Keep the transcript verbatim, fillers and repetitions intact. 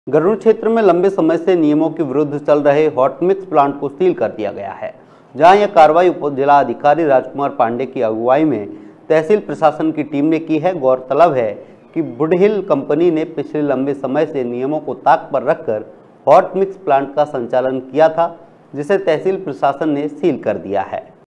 गरुड़ क्षेत्र में लंबे समय से नियमों के विरुद्ध चल रहे हॉट मिक्स प्लांट को सील कर दिया गया है, जहां यह कार्रवाई उप जिला अधिकारी राजकुमार पांडे की अगुवाई में तहसील प्रशासन की टीम ने की है। गौरतलब है कि वुडहिल कंपनी ने पिछले लंबे समय से नियमों को ताक पर रखकर हॉट मिक्स प्लांट का संचालन किया था, जिसे तहसील प्रशासन ने सील कर दिया है।